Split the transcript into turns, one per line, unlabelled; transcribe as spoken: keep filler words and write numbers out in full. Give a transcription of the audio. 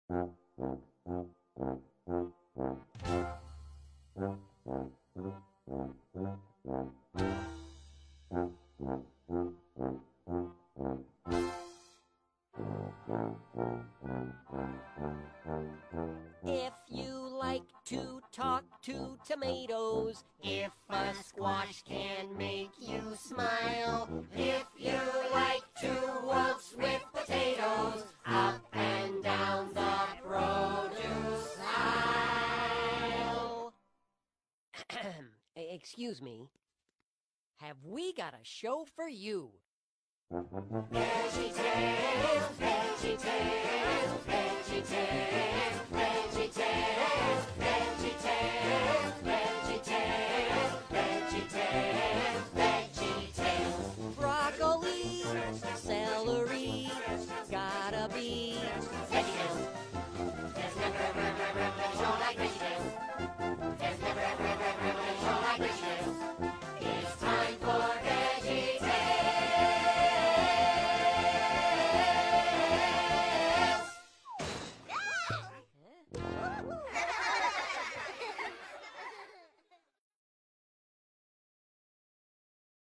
If you like to talk to tomatoes, if a squash can make you smile, if you like to waltz with potatoes, up and down the produce aisle. Excuse me. Have we got a show for you? VeggieTales,